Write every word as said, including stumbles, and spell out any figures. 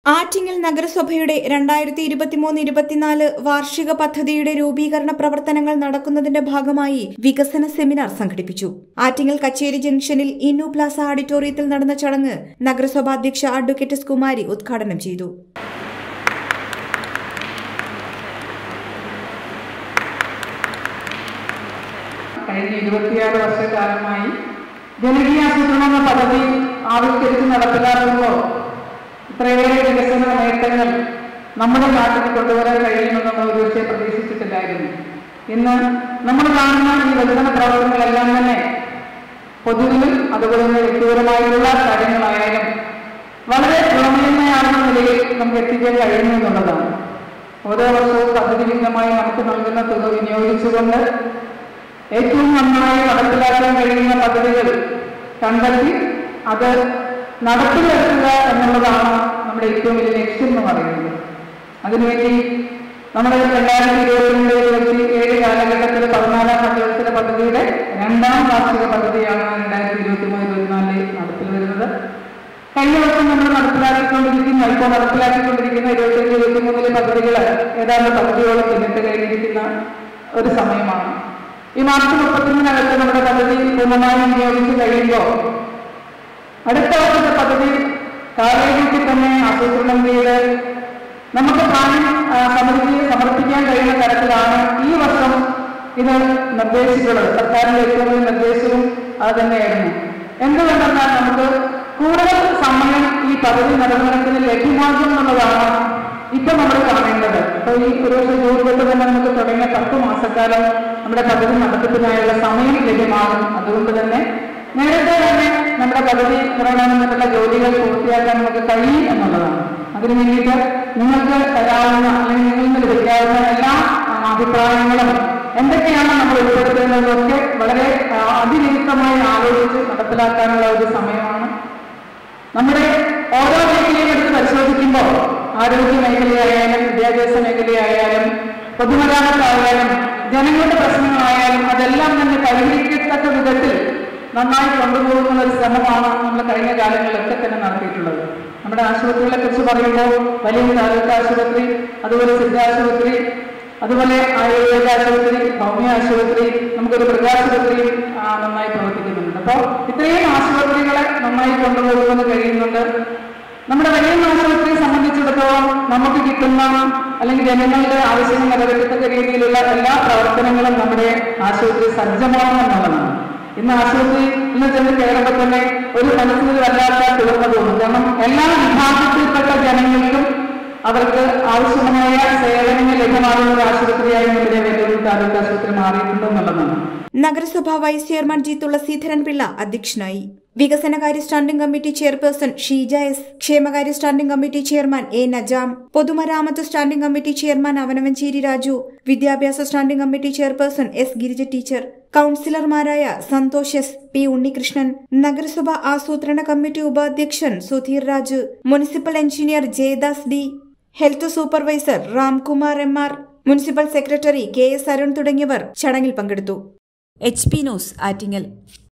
ആറ്റിങ്ങൽ നഗരസഭയുടെ രണ്ടായിരത്തി ഇരുപത്തിമൂന്ന് ഇരുപത്തിനാല് വാർഷിക പദ്ധതിയുടെ രൂപീകരണ പ്രവർത്തനങ്ങൾ നടക്കുന്നതിന്റെ ഭാഗമായി വികസന സെമിനാർ സംഘടിപ്പിച്ചു. ആറ്റിങ്ങൽ കച്ചേരി ജംഗ്ഷനിൽ ഇന്നു പ്ലാസ ഓഡിറ്റോറിയത്തിൽ നടന്ന ചടങ്ങ് നഗരസഭാ അധ്യക്ഷ അഡ്വക്കേറ്റ് കുമാരി ഉദ്ഘാടനം ചെയ്തു. കഴിഞ്ഞ ഇരുപത്തിയാറ് വർഷക്കാലമായി ജനകീയാസൂത്രണം എന്ന പദ്ധതി ആവിഷ്കരിച്ച് നടപ്പിലാക്കുമ്പോൾ ഇത്രയേറെ വികസന നേട്ടങ്ങൾ നമ്മുടെ നാട്ടിൽ കൊണ്ടുവരാൻ കഴിയുമെന്ന് നമ്മൾ ഒരുപക്ഷെ പ്രതീക്ഷിച്ചിട്ടില്ലായിരുന്നു. ഇന്ന് നമ്മൾ കാണുന്ന ഈ വികസന പ്രവർത്തനങ്ങളെല്ലാം തന്നെ പൊതുവിലും അതുപോലെ തന്നെ വ്യക്തിപരമായിട്ടുള്ള കാര്യങ്ങളായാലും വളരെ ഗുണമേന്മയാണെന്ന നിലയിൽ നമുക്ക് എത്തിക്കാൻ കഴിയുന്നു എന്നുള്ളതാണ്. ഓരോ വർഷവും പദ്ധതി വിഹിതമായി നമുക്ക് നൽകുന്ന തുക വിനിയോഗിച്ചുകൊണ്ട് ഏറ്റവും നന്നായി നടപ്പിലാക്കാൻ കഴിയുന്ന പദ്ധതികൾ കണ്ടെത്തി അത് നടപ്പിലാക്കുക എന്നുള്ളതാണ് നമ്മുടെ ഏറ്റവും വലിയ ലക്ഷ്യം എന്ന് പറയുന്നത്. അതിനുവേണ്ടി നമ്മുടെ രണ്ടായിരത്തി ഇരുപത്തിരണ്ട് ഇരുപത്തി ഏഴ് കാലഘട്ടത്തിൽ പതിനാലാം പഞ്ചവത്സര പദ്ധതിയുടെ രണ്ടാം വാർഷിക പദ്ധതിയാണ് രണ്ടായിരത്തി ഇരുപത്തി മൂന്ന് ഇരുപത്തിനാലിൽ നടപ്പിൽ വരുന്നത്. കഴിഞ്ഞ വർഷം നമ്മൾ നടപ്പിലാക്കിക്കൊണ്ടിരിക്കുന്ന ഇപ്പോൾ നടപ്പിലാക്കിക്കൊണ്ടിരിക്കുന്ന ഇരുപത്തിയഞ്ച് ഇരുപത്തി മൂന്നിലെ പദ്ധതികൾ ഏതാണ്ട് പദ്ധതിയോളം പിന്നിട്ട് കഴിഞ്ഞിരിക്കുന്ന ഒരു സമയമാണ്. ഈ മാർച്ച് മുപ്പത്തൊന്നിനകത്ത് നമ്മുടെ പദ്ധതി പൂർണ്ണമായും വിനിയോഗിച്ച് കഴിയുമ്പോൾ അടുത്ത വർഷത്തെ പദ്ധതി കാലഘട്ടത്തിൽ തന്നെ ആസൂത്രണം ചെയ്ത് നമുക്ക് പ്ലാൻ സമിതി സമർപ്പിക്കാൻ കഴിയുന്ന തരത്തിലാണ് ഈ വർഷം ഇത് നിർദ്ദേശിച്ചുള്ളത്. സർക്കാരിന്റെ ഏറ്റവും വലിയ നിർദ്ദേശവും അത് തന്നെയായിരുന്നു. എന്തുകൊണ്ടെന്നാൽ നമുക്ക് കൂടുതൽ സമയം ഈ പദ്ധതി നിർവഹണത്തിന് ലഭ്യമാകും എന്നുള്ളതാണ് ഇപ്പൊ നമ്മൾ കാണേണ്ടത്. അപ്പൊ ഈ ഒരു വർഷം ജൂൺ തൊട്ട് തന്നെ നമുക്ക് തുടങ്ങിയ പത്ത് മാസക്കാലം നമ്മുടെ പദ്ധതി നടത്തിപ്പിനായുള്ള സമയം ലഭ്യമാകും. അതുകൊണ്ട് തന്നെ നേരത്തെ തന്നെ നമ്മുടെ പദ്ധതി നിർവഹണമെന്നുള്ള ജോലികൾ പൂർത്തിയാക്കാൻ നമുക്ക് കഴിയും എന്നുള്ളതാണ്. അതിനു വേണ്ടിയിട്ട് നിങ്ങൾക്ക് തരാവുന്ന അല്ലെങ്കിൽ നിങ്ങൾക്ക് ലഭിക്കാവുന്ന എല്ലാ അഭിപ്രായങ്ങളും എന്തൊക്കെയാണ് നമ്മൾ ഉൾപ്പെടുത്തുന്നതൊക്കെ വളരെ അതിനിയുക്തമായി ആലോചിച്ച് നടപ്പിലാക്കാനുള്ള ഒരു സമയമാണ്. നമ്മുടെ ഓരോ മേഖലയും എടുത്ത് പരിശോധിക്കുമ്പോൾ ആരോഗ്യ മേഖലയായാലും വിദ്യാഭ്യാസ മേഖലയായാലും പൊതുമരാമത്തായാലും ജനങ്ങളുടെ പ്രശ്നങ്ങളായാലും അതെല്ലാം തന്നെ പരിഹരിക്കത്തക്ക വിധത്തിൽ നന്നായി കൊണ്ടുപോകുന്ന ഒരു ശ്രമമാണ് നമ്മൾ കഴിഞ്ഞ കാലങ്ങളിലൊക്കെ തന്നെ നടത്തിയിട്ടുള്ളത്. നമ്മുടെ ആശുപത്രികളെ കുറിച്ച് പറയുമ്പോൾ വലിയ താലൂക്ക് ആശുപത്രി, അതുപോലെ സിദ്ധാശുപത്രി, അതുപോലെ ആയുർവേദ ആശുപത്രി, ഭൗമ്യ ആശുപത്രി, നമുക്കൊരു മൃഗാശുപത്രിയും നന്നായി പ്രവർത്തിക്കുന്നുണ്ട്. അപ്പോൾ ഇത്രയും ആശുപത്രികളെ നന്നായി കൊണ്ടുപോകുന്നത് കഴിയുന്നുണ്ട്. നമ്മുടെ വലിയ ആശുപത്രിയെ സംബന്ധിച്ചിടത്തോളം നമുക്ക് കിട്ടുന്ന അല്ലെങ്കിൽ ജനങ്ങളുടെ ആവശ്യങ്ങൾ നിറവേറ്റത്തക്ക രീതിയിലുള്ള എല്ലാ പ്രവർത്തനങ്ങളും നമ്മുടെ ആശുപത്രി സജ്ജമാണെന്നുള്ളതാണ്. ഇന്ന് ആശുപത്രി എന്ന് ചെന്ന് കയറുമ്പോൾ തന്നെ ഒരു മനസ്സിന് വല്ലാത്ത കുളിർമ തോന്നും. കാരണം എല്ലാ വിഭാഗത്തിൽപ്പെട്ട ജനങ്ങൾക്കും അവർക്ക് ആവശ്യമായ സേവനങ്ങൾ ലഭ്യമാകുന്ന ഒരു ആശുപത്രിയായി നമ്മുടെ വെല്ലൂർ താലൂക്ക് ആശുപത്രി മാറിയിട്ടുണ്ടെന്നുള്ളതാണ്. നഗരസഭാ vice chairman G Thulaseedharan Pillai അധ്യക്ഷനായി. വികസനകാര്യ standing committee chairperson Sheeja S, ക്ഷേമകാര്യ standing committee chairman A Najam, പൊതുമരാമത്ത് standing committee chairman Avanavanchery Raju, വിദ്യാഭ്യാസ standing committee chairperson S Girija teacher, കൌൺസിലർമാരായ സന്തോഷ് എസ്, പി ഉണ്ണികൃഷ്ണൻ, നഗരസഭാ ആസൂത്രണ കമ്മിറ്റി ഉപാധ്യക്ഷൻ Sudheer Raj, municipal engineer Jayadas D, health supervisor Ramkumar M R, municipal secretary K S Arun തുടങ്ങിയവർ ചടങ്ങിൽ പങ്കെടുത്തു. H P news Attingal.